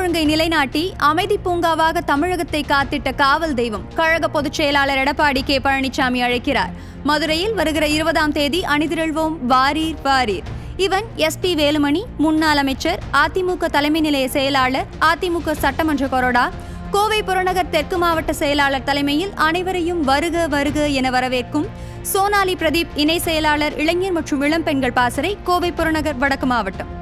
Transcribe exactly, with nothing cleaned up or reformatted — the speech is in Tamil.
ஒழுங்கை நிலைநாட்டி அமைதி பூங்காவாக தமிழகத்தை காத்திட்ட காவல் தெய்வம் கழக பொதுச் செயலாளர் எடப்பாடி கே பழனிசாமி அழைக்கிறார். மதுரையில் வருகிற இருபதாம் தேதி அணிதிரள்வோம், வாரீர் வாரீர். இவன் எஸ் பி வேலுமணி, முன்னாள் அமைச்சர், அதிமுக தலைமை நிலைய செயலாளர், அதிமுக சட்டமன்ற கொறடா, கோவை புறநகர் தெற்கு மாவட்ட செயலாளர் தலைமையில் அனைவரையும் வருக வருக என வரவேற்கும் சோனாலி பிரதீப் இணை செயலாளர் இளைஞர் மற்றும் இளம்பெண்கள் பாசறை, கோவை புறநகர் வடக்கு மாவட்டம்.